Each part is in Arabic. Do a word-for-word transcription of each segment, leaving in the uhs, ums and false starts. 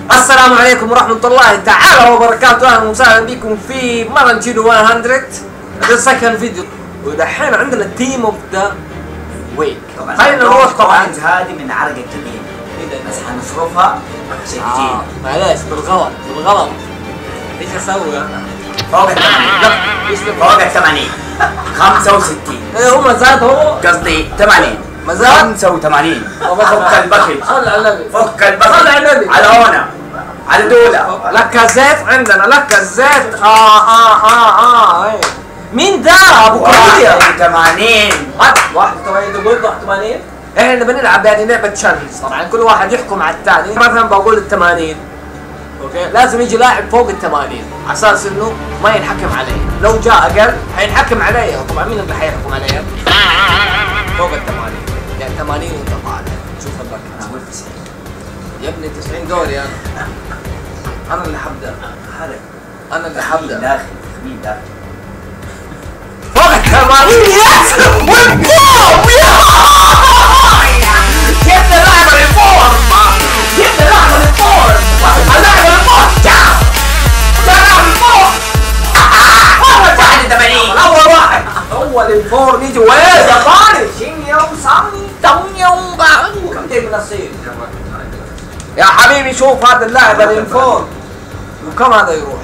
السلام عليكم ورحمة الله تعالى وبركاته، أهلا وسهلا بكم في مارنتينو مية. هذا سكند فيديو، ودحين عندنا تيم اوف ذا ويك. خلينا نروح. طبعا هذه من عرق الجبين بس حنصرفها عشان آه. تجينا. معلش بالغلط بالغلط. ايش اسوي انا؟ فوق ال ثمانين. فوق ال ثمانين. خمسة وستين. ايه هو مزاد هو؟ قصدي ثمانين. مزاد؟ خمسة وثمانين. فك البكت. صلي على النبي. فك البكت. صلي على النبي. على هنا. على دولة. لك الزيت عندنا، لك الزيت. اه اه اه اه ايه. مين ده؟ ابو كوريا. واحد وثمانين. واحد وثمانين تقول واحد وثمانين؟ احنا بنلعب يعني لعبة تشالنج، طبعا كل واحد يحكم على الثاني، مثلا بقول ال ثمانين. اوكي؟ لازم يجي لاعب فوق ال ثمانين على اساس انه ما ينحكم عليه، لو جاء اقل حينحكم عليه، طبعا مين اللي حيحكم عليه؟ فوق ال ثمانين، يعني ثمانين وانت طالع، شوف الباكج. أنا أقول تسعين. يا ابني تسعين دوري انا. انا اللي حبدأ. هذا انا اللي حبدأ. داخل مين داخل؟ فوق ال ثمانين. يس! والبوم! جبنا لعبة ريفورم! جبنا لعبة ريفورم! لعبة ريفورم! جاو! لعبة ريفورم! واحد وثمانين. أول واحد! أول ريفورم يجي وين يا باري؟ شين يوم صاني تون يوم بعد كم جاي من الصين؟ يا حبيبي شوف هذا اللاعب الريفورم وكم هذا يروح؟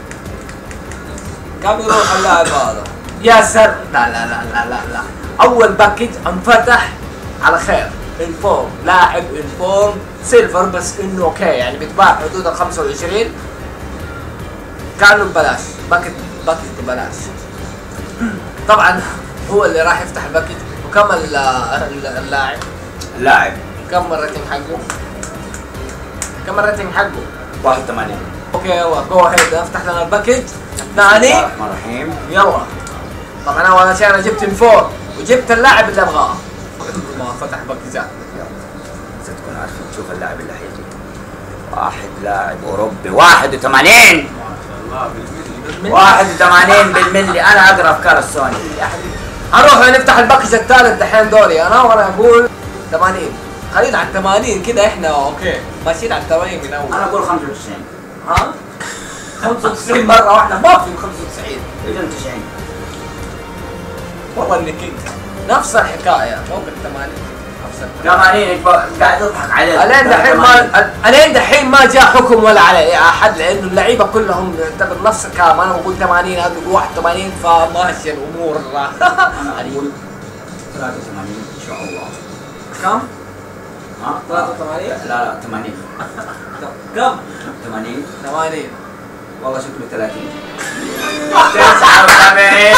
كم يروح اللاعب هذا؟ يا سر لا لا لا لا لا لا أول باكج انفتح على خير. انفورم لاعب انفورم سيلفر، بس انه اوكي يعني بيتباع حدود ال خمسة وعشرين، كانه ببلاش، باكت باكت ببلاش. طبعا هو اللي راح يفتح الباكت. وكم اللاعب؟ اللاعب كم الريتنج حقه؟ كم الريتنج حقه؟ واحد وثمانين. اوكي يلا جو هيد، افتح لنا الباكج بسم الله الثاني. الرحمن الرحيم. يلا. طبعا اول شيء انا جبت انفورم وجبت اللاعب اللي ابغاه. ما فتح باكجات. ستكون عارفين تشوف اللاعب اللي حيجي. واحد لاعب اوروبي واحد وثمانين. واحد وثمانين بالملي. انا اقرا افكار السوني يا حبيبي. هنروح نفتح الباكج الثالث دحين دوري انا، وانا اقول ثمانين. خلينا على ثمانين كده، احنا اوكي ماشيين على ثمانين من اول. انا اقول خمسة وتسعين. ها؟ خمسة وتسعين مرة واحدة ما في خمسة وتسعين. اذا تسعين. والله انك انت نفس الحكاية فوق ال ثمانين. ثمانين قاعد تضحك عليه. الين دحين ما الين دحين ما جاء حكم ولا على احد، لانه اللعيبه كلهم يعتبر نفس الكلام. انا بقول ثمانين، هذا بيقول واحد وثمانين، فماشيه الامور. انا اقول ثلاثة وثمانين ان شاء الله. كم؟ ها؟ ثلاثة وثمانين؟ لا لا ثمانين. كم؟ ثمانين. ثمانين. والله شكله ثلاثين. تسعة وسبعين.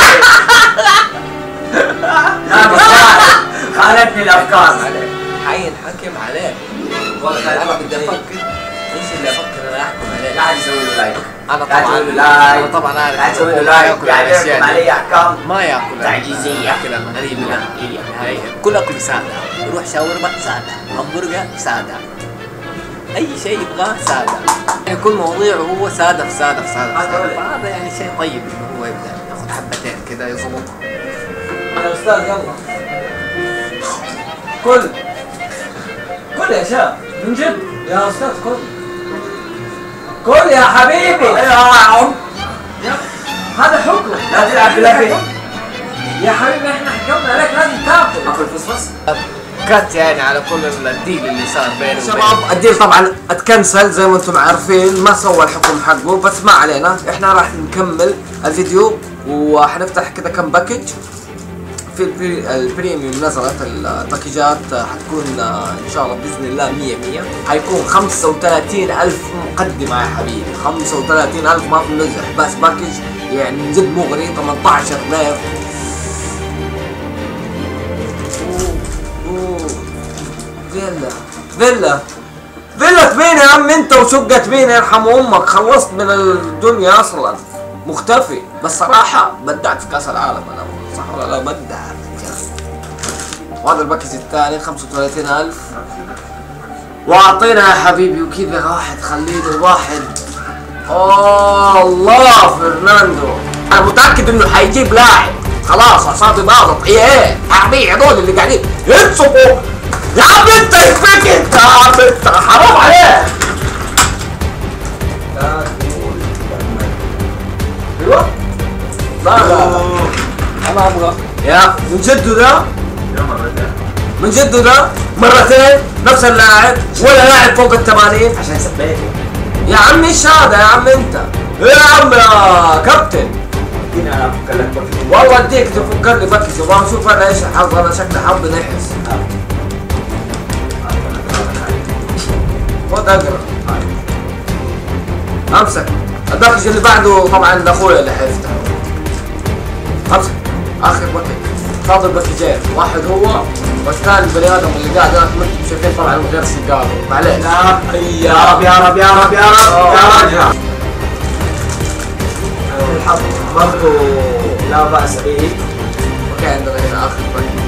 لا بس خالتني الافكار. حينحكم عليه. والله انا بدي افكر ايش اللي افكر انا احكم عليه. لا يسوي له لايك. انا طبعا لايك. انا طبعا عارف لا يسوي له لايك. قاعد يحكم علي احكام ما ياكل تعجيزيه. ياكل الغريب نهائيا. كل اكل ساده، يروح شاورما ساده، همبرجر ساده، اي شيء يبغاه ساده، يعني كل مواضيعه هو ساده في ساده في ساده. فهذا يعني شيء طيب انه هو يبدا ياخذ حبتين كذا يظبطها. يا استاذ يلا كل كل يا شباب من جد يا استاذ، كل كل يا حبيبي. يا عم هذا حكم. لا تلعب بالله. يا حبيبي احنا حكمنا عليك لازم تاكل. اكل فصفص. كات يعني على كل الديل اللي صار بيني وبين شباب. الديل طبعا اتكنسل زي ما انتم عارفين، ما سوى الحكم حقه، بس ما علينا، احنا راح نكمل الفيديو وحنفتح كذا كم باكج. في البريميوم نزلت الباكجات، حتكون ان شاء الله باذن الله مية مية. حيكون خمسة وثلاثين ألف مقدمة يا حبيبي، خمسة وثلاثين ألف ما في مزح، بس باكج يعني من جد مغري. ثمانية عشر لايف. فيلا فيلا فيلا مين يا عم انت وشقة مين يرحم امك؟ خلصت من الدنيا اصلا، مختفي. بس صراحة بدعت في كاس العالم انا، صح ولا لا؟ بدعت. وهذا الباكج الثاني خمسة وثلاثين ألف، واعطينا يا حبيبي وكذا واحد. خلينا واحد. اوه الله فرناندو، انا متأكد انه حيجيب لاعب. خلاص اعصابي باظت. ايه ايه حبيبي هذول اللي قاعدين ينصبوا. يا عم انت يكفيك انت، يا عم انت حرام عليك. لا من جده ده؟ يا مرتين. من جده ده؟ مرتين نفس اللاعب ولا لاعب فوق ال ثمانين؟ عشان سبيته. يا عم ايش هذا يا عم انت؟ يا عم يا كابتن اديني انا افك لك بكي. والله اديك تفكر لي بكي شباب. شوف انا ايش الحظ، انا شكلي حظ نحس. خد اقرا امسك. الباكج اللي بعده طبعا اخويا اللي حيفتح. امسك اخر باكج. فاضل باكجين، واحد هو والثاني البني ادم اللي قاعد هناك انتم شايفين طبعا من غير سيجاره. معليش يا رب يا رب يا رب يا رب يا رب. الحظ برضه لا بأس به. اوكي عندنا هنا اخر باكج.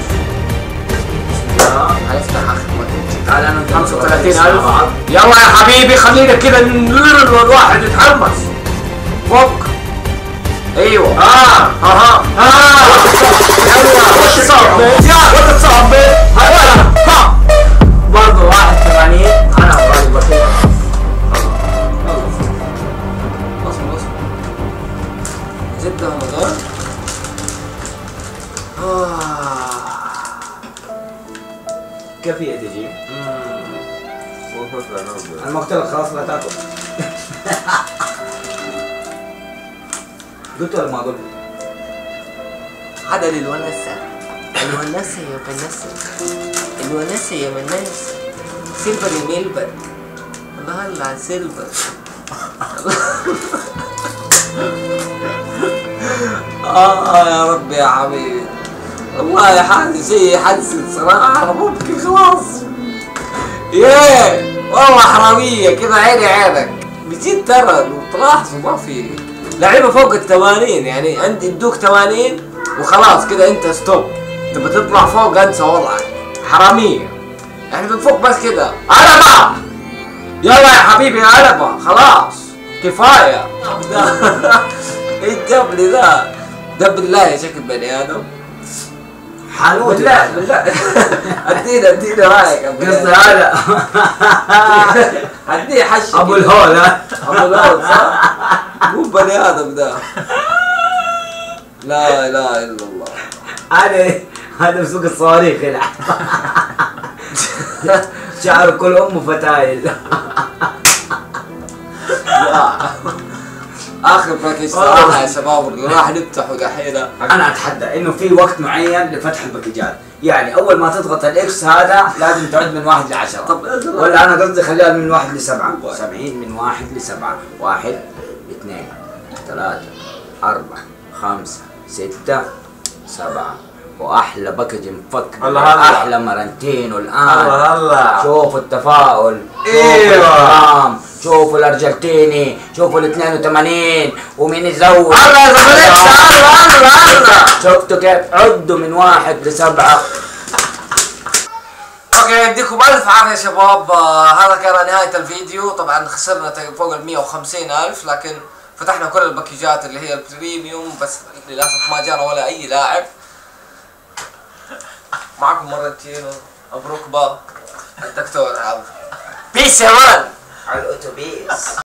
هنفتح اخر باكج. تعال انا خمسة وثلاثين ألف. يلا يا حبيبي خلينا كده الواحد يتحمس. فك. ايوه. اه اها اه يلا وش صعب يا وش صعب هلا ها. برضه واحد ثمانين. انا ابغى البكي. اصبر اصبر. زبده رمضان. اه كيفية تجي؟ المقتل خلاص لا تاكل. قلت ولا ما قلت؟ هذا للونسة. الونسة يا بنسة. الونسة يا مناس. سيلفر يميلبر. الله هلا سيلفر. آه يا رب يا حبيبي. والله يا حاجة شيء يحزن صراحة. أنا ببكي خلاص. ياه والله حرامية كذا عيني عينك. بجد ترى لو تلاحظوا ما في لعيبة فوق الثمانين، يعني عند يدوك ثمانين وخلاص كذا أنت ستوب. تبى تطلع فوق انسى وضعك. حرامية. يعني بنفوق بس كذا. علبة. يلا يا حبيبي علبة خلاص كفاية. ايش جاب لي ذا؟ ده بالله شكل بني آدم. حانوت. بالله بالله. ادينا ادينا رايك. قصدي هذا. اديه حش. ابو الهول ها. ابو الهول صح؟ مو بني ادم ده. لا اله الا الله. هذا هذا بسوق الصواريخ هنا. شعر كل امه فتايل. اخر باكج صراحه يا شباب اللي راح نفتحه دحين. انا اتحدى انه في وقت معين لفتح الباكجات، يعني اول ما تضغط الاكس هذا لازم تعد من واحد لعشرة. طب ولا انا قصدي خليها من واحد لسبعة. سبعين من واحد لسبعة. واحد اثنين ثلاثة أربعة خمسة ستة سبعة. واحلى باكج مفك. الله الله. احلى مرنتين والان. الله الله. شوفوا التفاؤل. ايوه. شوفوا الارقام. شوفوا الارجنتيني. شوفوا ال اثنين وثمانين ومين يزود. الله يا زميلتي. الله الله الله. شفتوا كيف عدوا من واحد لسبعة. اوكي يديكم الف عافيه يا شباب. آه هذا كان نهايه الفيديو. طبعا خسرنا فوق ال مية وخمسين الف، لكن فتحنا كل الباكجات اللي هي البريميوم، بس للاسف ما جانا ولا اي لاعب. معكم مرتين مبروك با الدكتور عبد. بيس يا مان على الاتوبيس.